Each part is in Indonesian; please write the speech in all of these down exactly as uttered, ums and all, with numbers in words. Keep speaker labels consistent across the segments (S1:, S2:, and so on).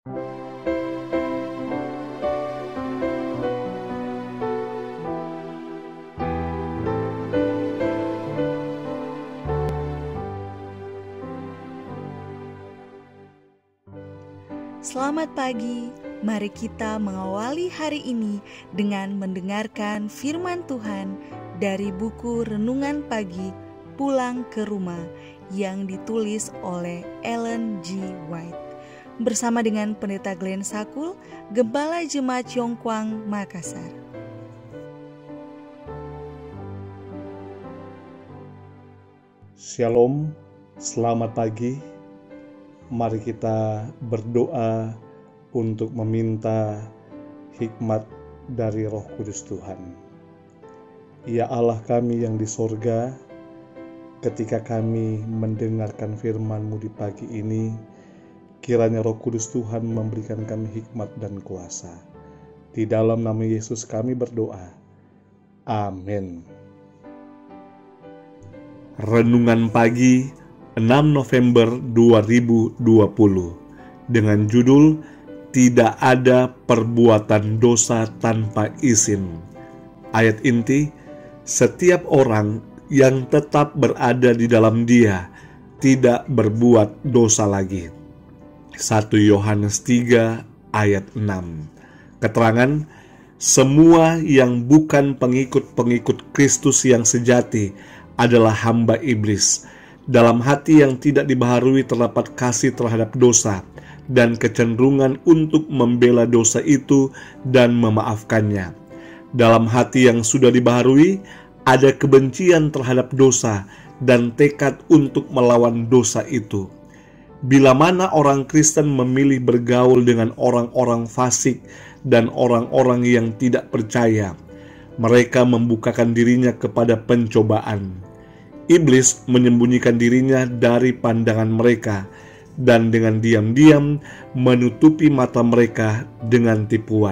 S1: Selamat pagi, mari kita mengawali hari ini dengan mendengarkan firman Tuhan dari buku Renungan Pagi Pulang ke Rumah yang ditulis oleh Ellen G. White bersama dengan Pendeta Glenn Sakul, Gembala Jemaat Yongkwang, Makassar.
S2: Shalom, selamat pagi. Mari kita berdoa untuk meminta hikmat dari Roh Kudus Tuhan. Ya Allah kami yang di sorga, ketika kami mendengarkan firman-Mu di pagi ini, kiranya Roh Kudus Tuhan memberikan kami hikmat dan kuasa. Di dalam nama Yesus kami berdoa. Amin. Renungan pagi enam November dua ribu dua puluh dengan judul Tidak ada perbuatan dosa tanpa izin. Ayat inti, setiap orang yang tetap berada di dalam Dia tidak berbuat dosa lagi. satu Yohanes tiga ayat enam. Keterangan, semua yang bukan pengikut-pengikut Kristus yang sejati adalah hamba iblis. Dalam hati yang tidak dibaharui terdapat kasih terhadap dosa dan kecenderungan untuk membela dosa itu dan memaafkannya. Dalam hati yang sudah dibaharui ada kebencian terhadap dosa dan tekad untuk melawan dosa itu. Bila mana orang Kristen memilih bergaul dengan orang-orang fasik dan orang-orang yang tidak percaya, mereka membukakan dirinya kepada pencobaan. Iblis menyembunyikan dirinya dari pandangan mereka dan dengan diam-diam menutupi mata mereka dengan tipuan.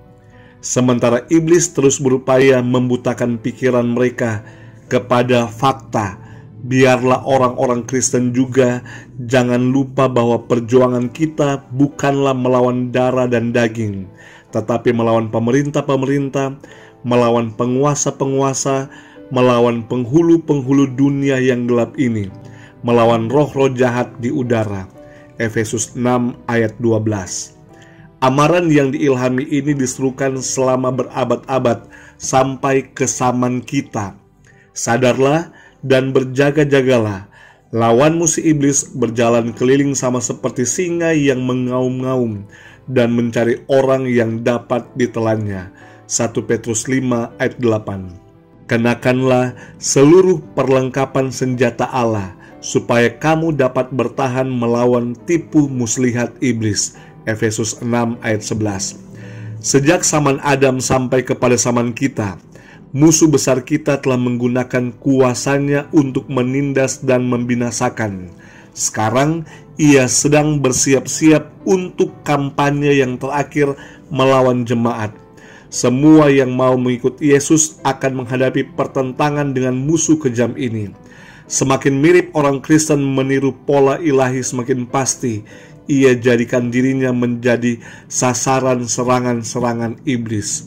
S2: Sementara iblis terus berupaya membutakan pikiran mereka kepada fakta, biarlah orang-orang Kristen juga jangan lupa bahwa perjuangan kita bukanlah melawan darah dan daging, tetapi melawan pemerintah-pemerintah, melawan penguasa-penguasa, melawan penghulu-penghulu dunia yang gelap ini, melawan roh-roh jahat di udara. Efesus enam ayat dua belas. Amaran yang diilhami ini diserukan selama berabad-abad sampai ke zaman kita. Sadarlah dan berjaga-jagalah. Lawan musuh iblis berjalan keliling sama seperti singa yang mengaum-ngaum dan mencari orang yang dapat ditelannya. satu Petrus lima ayat delapan. Kenakanlah seluruh perlengkapan senjata Allah, supaya kamu dapat bertahan melawan tipu muslihat iblis. Efesus enam ayat sebelas. Sejak zaman Adam sampai kepada zaman kita, musuh besar kita telah menggunakan kuasanya untuk menindas dan membinasakan. Sekarang ia sedang bersiap-siap untuk kampanye yang terakhir melawan jemaat. Semua yang mau mengikuti Yesus akan menghadapi pertentangan dengan musuh kejam ini. Semakin mirip orang Kristen meniru pola ilahi, semakin pasti ia jadikan dirinya menjadi sasaran serangan-serangan iblis.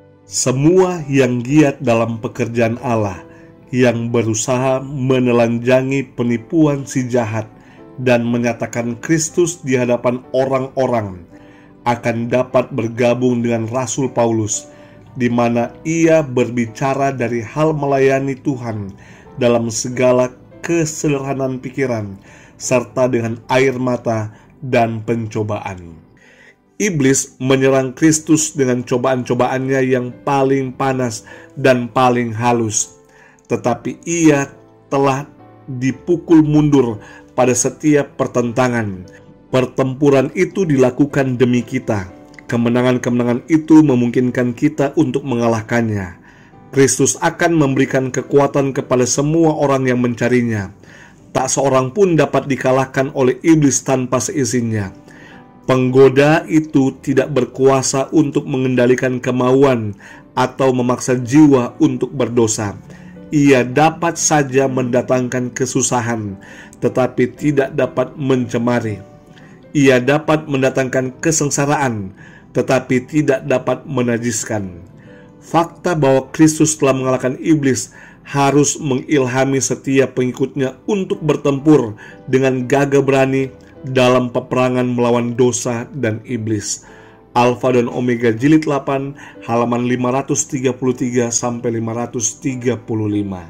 S2: Semua yang giat dalam pekerjaan Allah, yang berusaha menelanjangi penipuan si jahat dan menyatakan Kristus di hadapan orang-orang, akan dapat bergabung dengan Rasul Paulus, di mana ia berbicara dari hal melayani Tuhan dalam segala kesederhanaan pikiran, serta dengan air mata dan pencobaan. Iblis menyerang Kristus dengan cobaan-cobaannya yang paling panas dan paling halus, tetapi ia telah dipukul mundur pada setiap pertentangan. Pertempuran itu dilakukan demi kita. Kemenangan-kemenangan itu memungkinkan kita untuk mengalahkannya. Kristus akan memberikan kekuatan kepada semua orang yang mencarinya. Tak seorang pun dapat dikalahkan oleh iblis tanpa seizinnya. Penggoda itu tidak berkuasa untuk mengendalikan kemauan atau memaksa jiwa untuk berdosa. Ia dapat saja mendatangkan kesusahan, tetapi tidak dapat mencemari. Ia dapat mendatangkan kesengsaraan, tetapi tidak dapat menajiskan. Fakta bahwa Kristus telah mengalahkan iblis harus mengilhami setiap pengikutnya untuk bertempur dengan gagah berani dalam peperangan melawan dosa dan iblis. Alfa dan Omega jilid delapan halaman lima ratus tiga puluh tiga sampai lima ratus tiga puluh lima.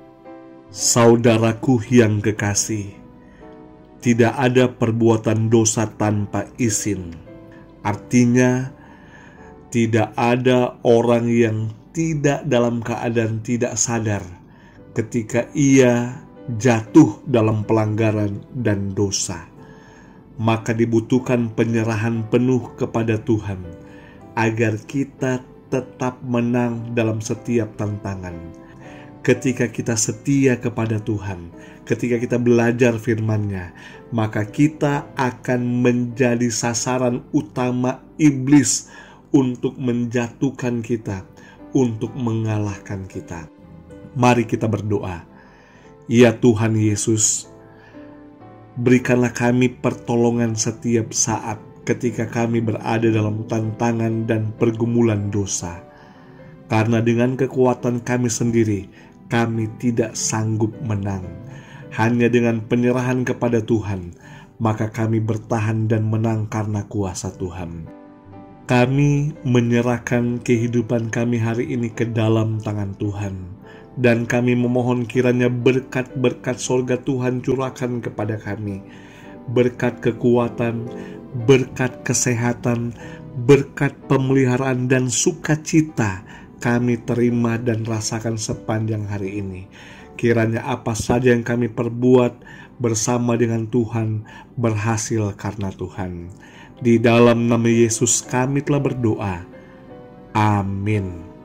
S2: Saudaraku yang kekasih, tidak ada perbuatan dosa tanpa izin. Artinya, tidak ada orang yang tidak dalam keadaan tidak sadar ketika ia jatuh dalam pelanggaran dan dosa. Maka dibutuhkan penyerahan penuh kepada Tuhan agar kita tetap menang dalam setiap tantangan. Ketika kita setia kepada Tuhan, ketika kita belajar firman-Nya, maka kita akan menjadi sasaran utama iblis untuk menjatuhkan kita, untuk mengalahkan kita. Mari kita berdoa. Ya Tuhan Yesus, berikanlah kami pertolongan setiap saat ketika kami berada dalam tantangan dan pergumulan dosa. Karena dengan kekuatan kami sendiri, kami tidak sanggup menang. Hanya dengan penyerahan kepada Tuhan, maka kami bertahan dan menang karena kuasa Tuhan. Kami menyerahkan kehidupan kami hari ini ke dalam tangan Tuhan. Dan kami memohon kiranya berkat-berkat sorga Tuhan curahkan kepada kami. Berkat kekuatan, berkat kesehatan, berkat pemeliharaan dan sukacita kami terima dan rasakan sepanjang hari ini. Kiranya apa saja yang kami perbuat bersama dengan Tuhan berhasil karena Tuhan. Di dalam nama Yesus kami telah berdoa. Amin.